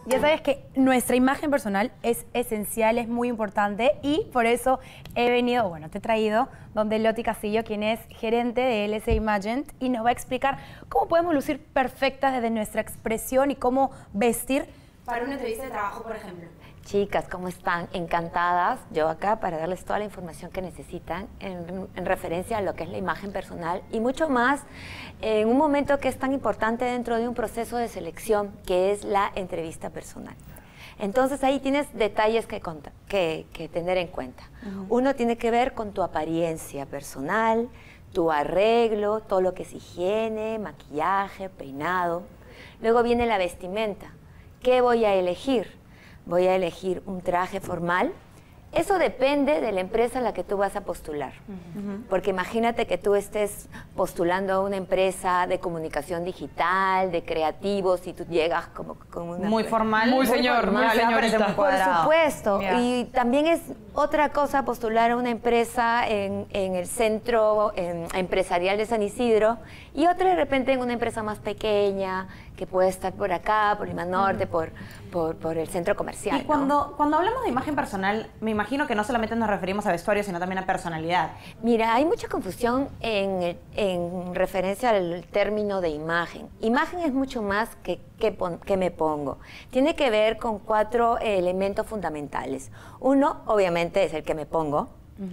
Ya sabes que nuestra imagen personal es esencial, es muy importante y por eso he venido, bueno, te he traído donde Loti Castillo, quien es gerente de LS Imagent, y nos va a explicar cómo podemos lucir perfectas desde nuestra expresión y cómo vestir para una entrevista de trabajo, por ejemplo. Chicas, ¿cómo están? Encantadas. Yo acá para darles toda la información que necesitan en referencia a lo que es la imagen personal y mucho más en un momento que es tan importante dentro de un proceso de selección que es la entrevista personal. Entonces ahí tienes detalles que tener en cuenta. Uno tiene que ver con tu apariencia personal, tu arreglo, todo lo que es higiene, maquillaje, peinado. Luego viene la vestimenta. ¿Qué voy a elegir? Voy a elegir un traje formal. Eso depende de la empresa a la que tú vas a postular. Porque imagínate que tú estés postulando a una empresa de comunicación digital, de creativos, y tú llegas como una... Muy formal. Muy señor, muy señorita. Por supuesto. Yeah. Y también es otra cosa postular a una empresa en el centro empresarial de San Isidro y otra de repente en una empresa más pequeña que puede estar por acá, por Lima Norte, por el centro comercial. Y cuando hablamos de imagen personal, me imagino que no solamente nos referimos a vestuario, sino también a personalidad. Mira, hay mucha confusión en referencia al término de imagen. Imagen es mucho más que me pongo. Tiene que ver con 4 elementos fundamentales. Uno, obviamente, es el que me pongo.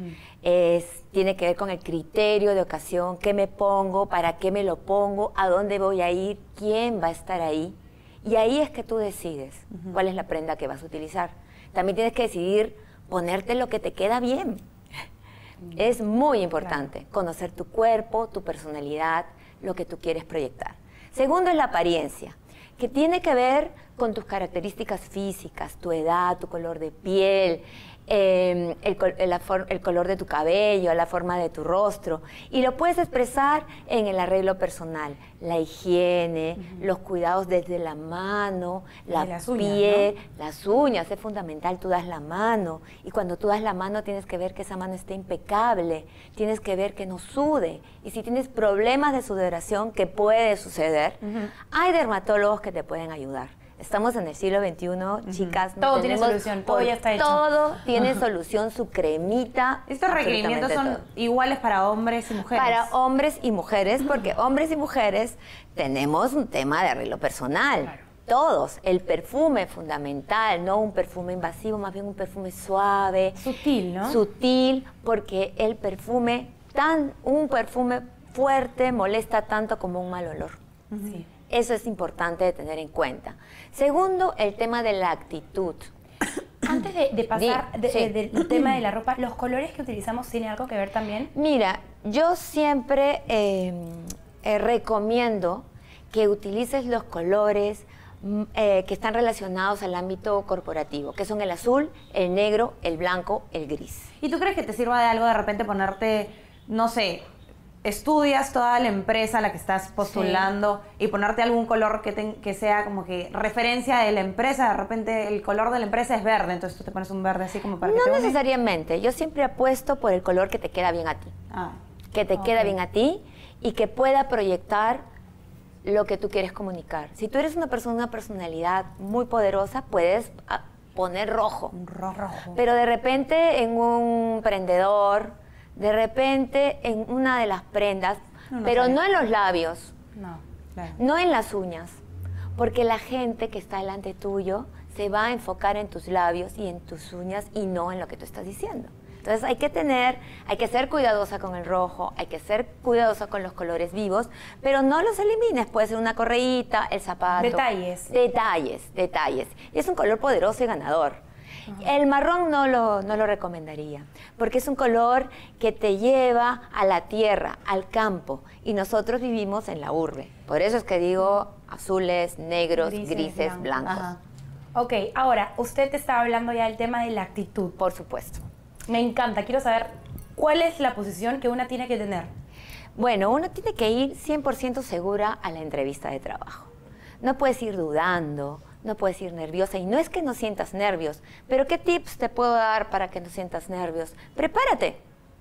Tiene que ver con el criterio de ocasión, qué me pongo, para qué me lo pongo, a dónde voy a ir, quién va a estar ahí. Y ahí es que tú decides cuál es la prenda que vas a utilizar. También tienes que decidir ponerte lo que te queda bien. Es muy importante conocer tu cuerpo, tu personalidad, lo que tú quieres proyectar. Segundo es la apariencia, que tiene que ver con tus características físicas, tu edad, tu color de piel, el color de tu cabello, la forma de tu rostro, y lo puedes expresar en el arreglo personal, la higiene, los cuidados desde la mano, la piel, ¿no? Las uñas, es fundamental, tú das la mano, y cuando tú das la mano tienes que ver que esa mano esté impecable, tienes que ver que no sude, y si tienes problemas de sudoración, que puede suceder, hay dermatólogos que te pueden ayudar. Estamos en el siglo XXI, chicas. Todo tiene solución, todo ya está hecho. Todo tiene solución, su cremita. ¿Estos requerimientos son iguales para hombres y mujeres? Para hombres y mujeres, porque hombres y mujeres tenemos un tema de arreglo personal. Claro. Todos. El perfume fundamental, no un perfume invasivo, más bien un perfume suave. Sutil, ¿no? Sutil, porque el perfume, un perfume fuerte molesta tanto como un mal olor. Sí. Eso es importante de tener en cuenta. Segundo, el tema de la actitud. Antes de pasar del tema de la ropa, ¿los colores que utilizamos tienen algo que ver también? Mira, yo siempre recomiendo que utilices los colores que están relacionados al ámbito corporativo, que son el azul, el negro, el blanco, el gris. ¿Y tú crees que te sirva de algo de repente ponerte, no sé, estudias toda la empresa a la que estás postulando y ponerte algún color que sea como que referencia de la empresa? De repente el color de la empresa es verde, entonces tú te pones un verde así como para que no te necesariamente, yo siempre apuesto por el color que te queda bien a ti. Que te queda bien a ti y que pueda proyectar lo que tú quieres comunicar. Si tú eres una personalidad muy poderosa, puedes poner rojo. Un rojo. Pero de repente en un prendedor, de repente en una de las prendas, pero no en los labios, no en las uñas, porque la gente que está delante tuyo se va a enfocar en tus labios y en tus uñas y no en lo que tú estás diciendo. Entonces hay que ser cuidadosa con el rojo, hay que ser cuidadosa con los colores vivos, pero no los elimines, puede ser una correíta, el zapato. Detalles. Detalles. Y es un color poderoso y ganador. El marrón no lo recomendaría, porque es un color que te lleva a la tierra, al campo, y nosotros vivimos en la urbe. Por eso es que digo azules, negros, grises, blancos. Ok, ahora, usted está hablando ya del tema de la actitud. Por supuesto. Me encanta, quiero saber cuál es la posición que una tiene que tener. Bueno, uno tiene que ir 100% segura a la entrevista de trabajo. No puedes ir dudando, no puedes ir nerviosa, y no es que no sientas nervios, pero ¿qué tips te puedo dar para que no sientas nervios? Prepárate,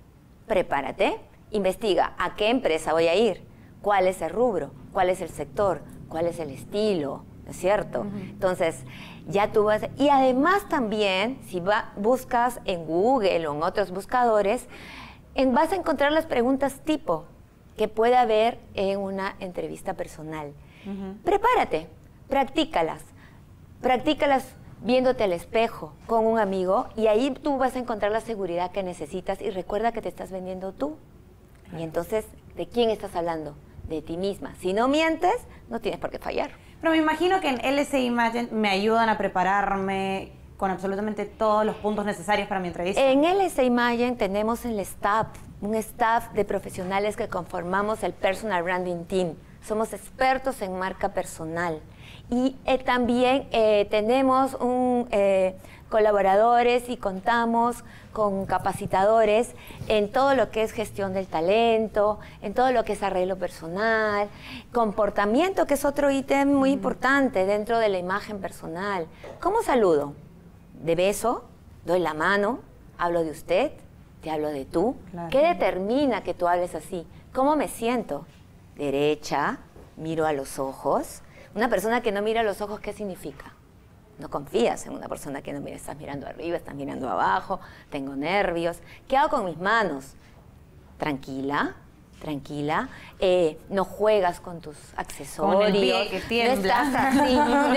investiga a qué empresa voy a ir, cuál es el rubro, cuál es el sector, cuál es el estilo, ¿no es cierto? Entonces, ya tú vas... Y además también, si buscas en Google o en otros buscadores, vas a encontrar las preguntas tipo que puede haber en una entrevista personal. Prepárate, practícalas viéndote al espejo con un amigo y ahí tú vas a encontrar la seguridad que necesitas y recuerda que te estás vendiendo tú. Claro. Y entonces, ¿de quién estás hablando? De ti misma. Si no mientes, no tienes por qué fallar. Pero me imagino que en LSI Imagen me ayudan a prepararme con absolutamente todos los puntos necesarios para mi entrevista. En LSI Imagen tenemos el staff, un staff de profesionales que conformamos el Personal Branding Team. Somos expertos en marca personal. Y también tenemos colaboradores y contamos con capacitadores en todo lo que es gestión del talento, en todo lo que es arreglo personal, comportamiento, que es otro ítem muy importante dentro de la imagen personal. ¿Cómo saludo? De beso, doy la mano, hablo de usted, te hablo de tú. Claro. ¿Qué determina que tú hables así? ¿Cómo me siento? Derecha, miro a los ojos. Una persona que no mira a los ojos, ¿qué significa? No confías en una persona que no mira, estás mirando arriba, estás mirando abajo, tengo nervios. ¿Qué hago con mis manos? Tranquila, tranquila, no juegas con tus accesorios. Con el pie que tiembla. No estás así,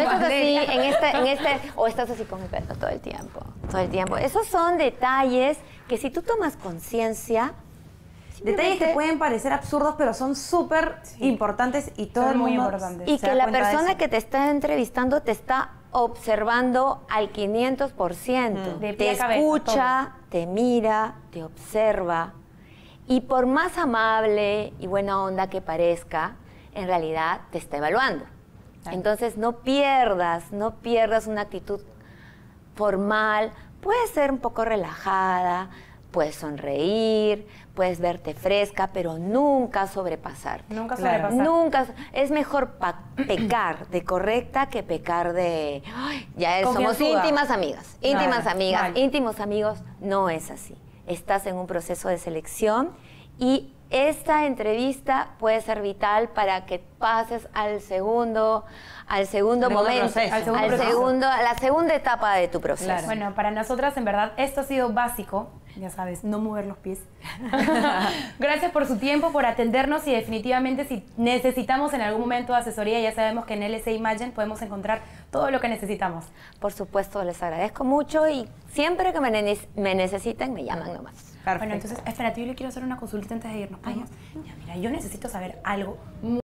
o estás así con el pelo todo el tiempo, todo el tiempo. Esos son detalles que si tú tomas conciencia... Detalles que pueden parecer absurdos, pero son súper importantes y todo el mundo... muy importantes. Y que la persona que te está entrevistando te está observando al 500%. Te escucha, te mira, te observa. Y por más amable y buena onda que parezca, en realidad te está evaluando. Entonces no pierdas una actitud formal. Puede ser un poco relajada, puedes sonreír, puedes verte fresca, pero nunca sobrepasarte. Nunca sobrepasar. Nunca. Es mejor pecar de correcta que pecar de... somos íntimas amigas. Íntimos amigos. No es así. Estás en un proceso de selección y esta entrevista puede ser vital para que pases al segundo momento, a la segunda etapa de tu proceso. Claro. Bueno, para nosotras, en verdad, esto ha sido básico. Ya sabes, no mover los pies. Gracias por su tiempo, por atendernos y definitivamente si necesitamos en algún momento asesoría, ya sabemos que en LSI Imagen podemos encontrar todo lo que necesitamos. Por supuesto, les agradezco mucho y siempre que me necesiten, me llaman nomás. Perfecto. Bueno, entonces, espérate, yo le quiero hacer una consulta antes de irnos. ¿Podemos? Ya, mira, yo necesito saber algo muy